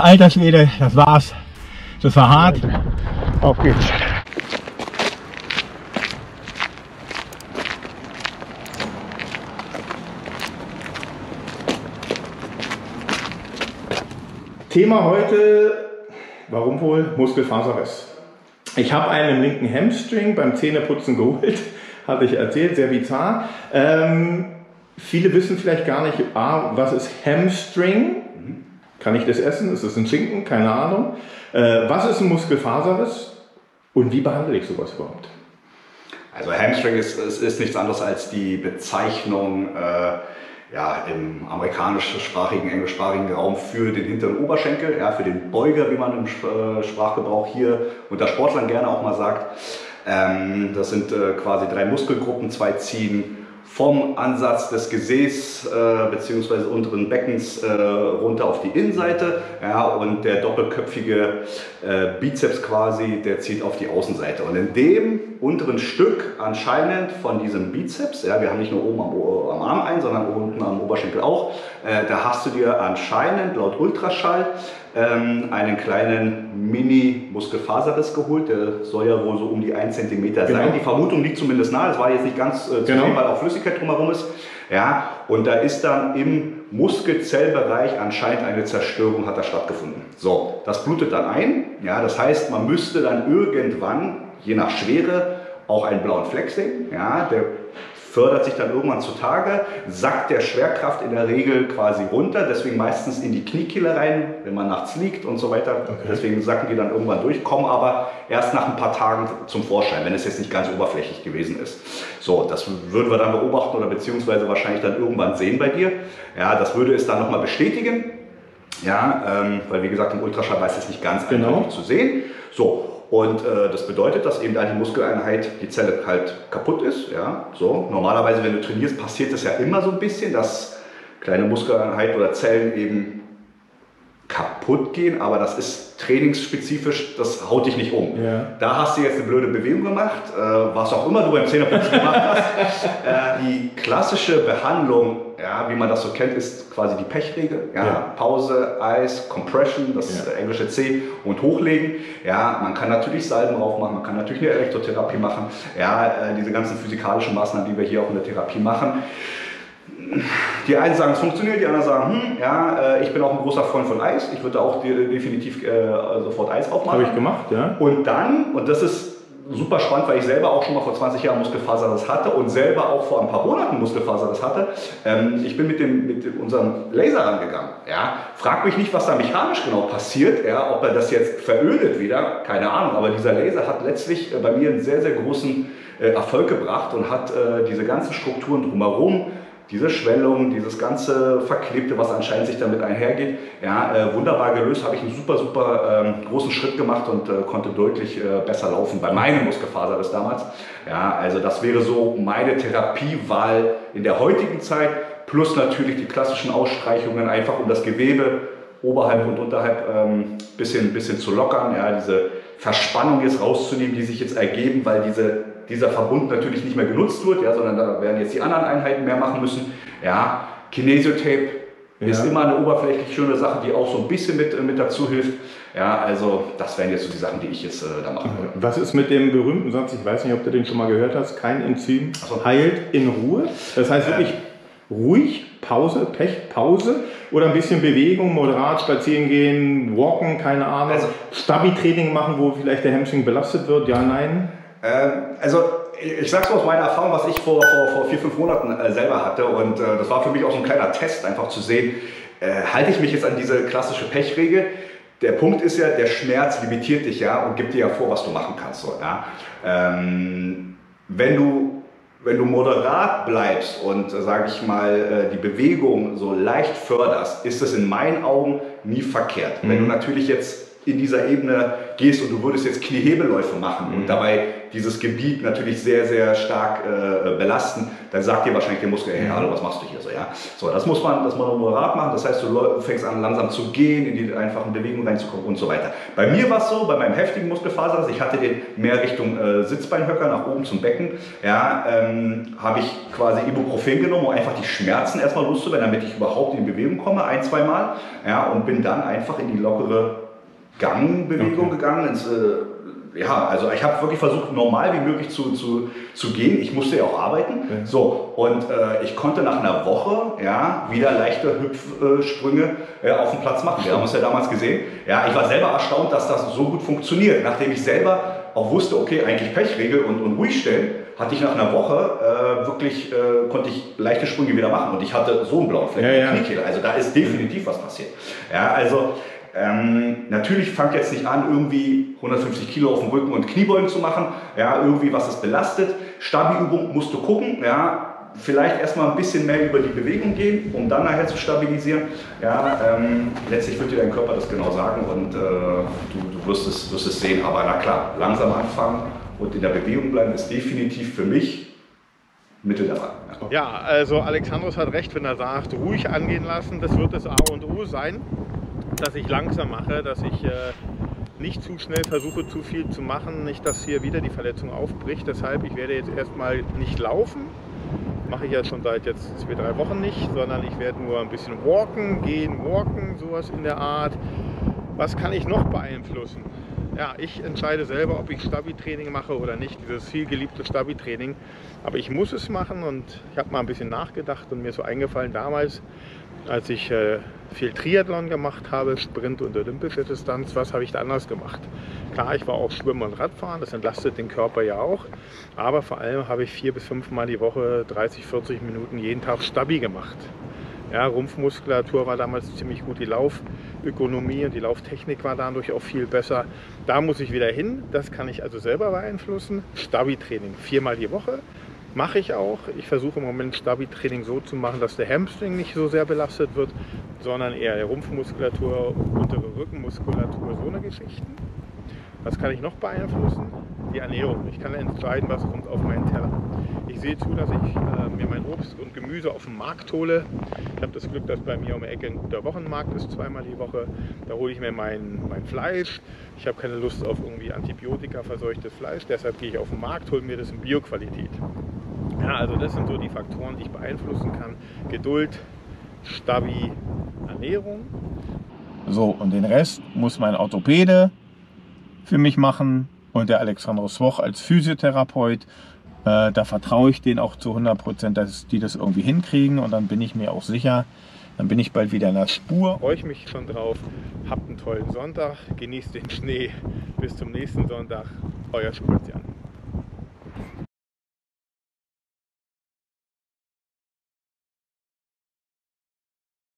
alter Schwede, das war's. Das war hart. Auf geht's. Thema heute, warum wohl? Muskelfaserriss. Ich habe einen im linken Hamstring beim Zähneputzen geholt, hatte ich erzählt, sehr bizarr. Viele wissen vielleicht gar nicht, was ist Hamstring? Kann ich das essen? Ist das ein Schinken? Keine Ahnung. Was ist ein Muskelfaserriss und wie behandle ich sowas überhaupt? Also Hamstring ist nichts anderes als die Bezeichnung im amerikanischsprachigen, englischsprachigen Raum für den hinteren Oberschenkel, für den Beuger, wie man im Sprachgebrauch hier unter Sportlern gerne auch mal sagt. Das sind quasi 3 Muskelgruppen, 2 ziehen vom Ansatz des Gesäß bzw. unteren Beckens runter auf die Innenseite, und der doppelköpfige Bizeps quasi, der zieht auf die Außenseite. Und in dem unteren Stück anscheinend von diesem Bizeps, wir haben nicht nur oben am Arm einen, sondern unten am Oberschenkel auch, da hast du dir anscheinend laut Ultraschall einen kleinen Mini-Muskelfaserriss geholt, der soll ja wohl so um die 1 cm sein. Genau. Die Vermutung liegt zumindest nahe, das war jetzt nicht ganz zu sehen, weil auch Flüssigkeit drumherum ist. Ja, und da ist dann im Muskelzellbereich anscheinend eine Zerstörung hat da stattgefunden. So, das blutet dann ein, das heißt, man müsste dann irgendwann, je nach Schwere, auch einen blauen Fleck sehen, der fördert sich dann irgendwann zutage, sackt der Schwerkraft in der Regel quasi runter, deswegen meistens in die Kniekehle rein, wenn man nachts liegt und so weiter. Okay. Deswegen sacken die dann irgendwann durch, kommen aber erst nach ein paar Tagen zum Vorschein, wenn es jetzt nicht ganz oberflächlich gewesen ist. So, das würden wir dann beobachten oder beziehungsweise wahrscheinlich dann irgendwann sehen bei dir. Ja, das würde es dann nochmal bestätigen, weil wie gesagt im Ultraschall weiß es nicht ganz eindeutig zu sehen. So. Und das bedeutet, dass eben da die Muskeleinheit, die Zelle halt kaputt ist. So. Normalerweise, wenn du trainierst, passiert es ja immer so ein bisschen, dass kleine Muskeleinheiten oder Zellen eben kaputt gehen, aber das ist trainingsspezifisch, das haut dich nicht um. Ja. Da hast du jetzt eine blöde Bewegung gemacht, was auch immer du beim Zähneputzen gemacht hast. Die klassische Behandlung, wie man das so kennt, ist quasi die Pechregel. Pause, Eis, Compression, das englische C und hochlegen. Man kann natürlich Salben drauf machen, man kann natürlich eine Elektrotherapie machen. Diese ganzen physikalischen Maßnahmen, die wir hier auch in der Therapie machen. Die einen sagen, es funktioniert, die anderen sagen, ich bin auch ein großer Freund von Eis. Ich würde auch definitiv sofort Eis aufmachen. Habe ich gemacht, ja. Und dann, und das ist super spannend, weil ich selber auch schon mal vor 20 Jahren Muskelfaserriss hatte und selber auch vor ein paar Monaten Muskelfaserriss hatte. Ich bin mit unserem Laser rangegangen. Frag mich nicht, was da mechanisch genau passiert, ob er das jetzt verödet wieder, keine Ahnung. Aber dieser Laser hat letztlich bei mir einen sehr, sehr großen Erfolg gebracht und hat diese ganzen Strukturen drumherum, diese Schwellung, dieses ganze Verklebte, was anscheinend sich damit einhergeht, wunderbar gelöst, habe ich einen super, super großen Schritt gemacht und konnte deutlich besser laufen bei meinem Muskelfaserriss damals. Also das wäre so meine Therapiewahl in der heutigen Zeit, plus natürlich die klassischen Ausstreichungen, einfach um das Gewebe oberhalb und unterhalb bisschen zu lockern, diese Verspannung jetzt rauszunehmen, die sich jetzt ergeben, weil dieser Verbund natürlich nicht mehr genutzt wird, sondern da werden jetzt die anderen Einheiten mehr machen müssen. Kinesiotape ist immer eine oberflächlich schöne Sache, die auch so ein bisschen mit dazu hilft. Also das wären jetzt so die Sachen, die ich jetzt da machen würde. Was ist mit dem berühmten Satz, ich weiß nicht, ob du den schon mal gehört hast, kein Enzym heilt in Ruhe? Das heißt wirklich ruhig, Pause, Pause oder ein bisschen Bewegung, moderat spazieren gehen, walken, keine Ahnung, Stabi-Training machen, wo vielleicht der Hamstring belastet wird, ja, nein? Ich sag's mal aus meiner Erfahrung, was ich vor 4-5 Monaten selber hatte, und das war für mich auch so ein kleiner Test, einfach zu sehen, halte ich mich jetzt an diese klassische Pechregel. Der Punkt ist ja, der Schmerz limitiert dich und gibt dir vor, was du machen kannst. Wenn du moderat bleibst und, sage ich mal, die Bewegung so leicht förderst, ist es in meinen Augen nie verkehrt. Wenn du natürlich jetzt in dieser Ebene gehst und du würdest jetzt Kniehebelläufe machen und dabei dieses Gebiet natürlich sehr, sehr stark belasten, dann sagt dir wahrscheinlich der Muskel, hey, hallo, was machst du hier so, ja? So, das muss man moderat machen, das heißt, du fängst an langsam zu gehen, in die einfachen Bewegungen reinzukommen und so weiter. Bei mir war es so, bei meinem heftigen Muskelfaserriss, ich hatte den mehr Richtung Sitzbeinhöcker nach oben zum Becken, ja, habe ich quasi Ibuprofen genommen, um einfach die Schmerzen erstmal loszuwerden, damit ich überhaupt in Bewegung komme, 1-2 Mal, ja, und bin dann einfach in die lockere Gangbewegung gegangen, ja, also ich habe wirklich versucht, normal wie möglich zu gehen. Ich musste ja auch arbeiten. So, und ich konnte nach einer Woche wieder leichte Hüpfsprünge auf dem Platz machen. Wir haben uns ja damals gesehen. Ja, ich war selber erstaunt, dass das so gut funktioniert. Nachdem ich selber auch wusste, okay, eigentlich Pechregel und ruhig stellen, hatte ich nach einer Woche wirklich, konnte ich leichte Sprünge wieder machen. Und ich hatte so einen blauen Fleck in der Kniekehle. Also da ist definitiv was passiert. Ja, also natürlich fangt jetzt nicht an, irgendwie 150 Kilo auf dem Rücken und Kniebeugen zu machen, ja, irgendwie was es belastet. Stabi-Übung musst du gucken, ja, vielleicht erstmal ein bisschen mehr über die Bewegung gehen, um dann nachher zu stabilisieren. Ja, letztlich wird dir dein Körper das genau sagen und du wirst es sehen, aber na klar, langsam anfangen und in der Bewegung bleiben ist definitiv für mich Mittel der Wahl. Ja, also Alexandros hat recht, wenn er sagt, ruhig angehen lassen, das wird das A und O sein. Dass ich langsam mache, dass ich nicht zu schnell versuche, zu viel zu machen, nicht, dass hier wieder die Verletzung aufbricht. Deshalb, ich werde jetzt erstmal nicht laufen, mache ich ja schon seit jetzt 2-3 Wochen nicht, sondern ich werde nur ein bisschen walken, sowas in der Art. Was kann ich noch beeinflussen? Ja, ich entscheide selber, ob ich Stabi-Training mache oder nicht, dieses vielgeliebte Stabi-Training. Aber ich muss es machen und ich habe mal ein bisschen nachgedacht und mir ist so eingefallen damals, als ich viel Triathlon gemacht habe, Sprint und olympische Distanz, was habe ich da anders gemacht? Klar, ich war auch Schwimmen und Radfahren, das entlastet den Körper ja auch, aber vor allem habe ich 4 bis 5 Mal die Woche 30-40 Minuten jeden Tag Stabi gemacht. Ja, Rumpfmuskulatur war damals ziemlich gut, die Laufökonomie und die Lauftechnik war dadurch auch viel besser. Da muss ich wieder hin, das kann ich also selber beeinflussen. Stabi-Training 4-mal die Woche. Mache ich auch. Ich versuche im Moment Stabi-Training so zu machen, dass der Hamstring nicht so sehr belastet wird, sondern eher der Rumpfmuskulatur, untere Rückenmuskulatur, so eine Geschichten. Was kann ich noch beeinflussen? Die Ernährung. Ich kann entscheiden, was kommt auf meinen Teller. Ich sehe zu, dass ich mir mein Obst und Gemüse auf dem Markt hole. Ich habe das Glück, dass bei mir um die Ecke ein guter Wochenmarkt ist, 2-mal die Woche. Da hole ich mir mein Fleisch. Ich habe keine Lust auf irgendwie Antibiotika-verseuchtes Fleisch, deshalb gehe ich auf den Markt, hole mir das in Bioqualität. Ja, also das sind so die Faktoren, die ich beeinflussen kann. Geduld, Stabi, Ernährung. So, und den Rest muss mein Orthopäde für mich machen und der Alexandros Swoch als Physiotherapeut. Da vertraue ich denen auch zu 100%, dass die das irgendwie hinkriegen und dann bin ich mir auch sicher, dann bin ich bald wieder in der Spur. Freue ich mich schon drauf. Habt einen tollen Sonntag, genießt den Schnee. Bis zum nächsten Sonntag, euer Sebastian.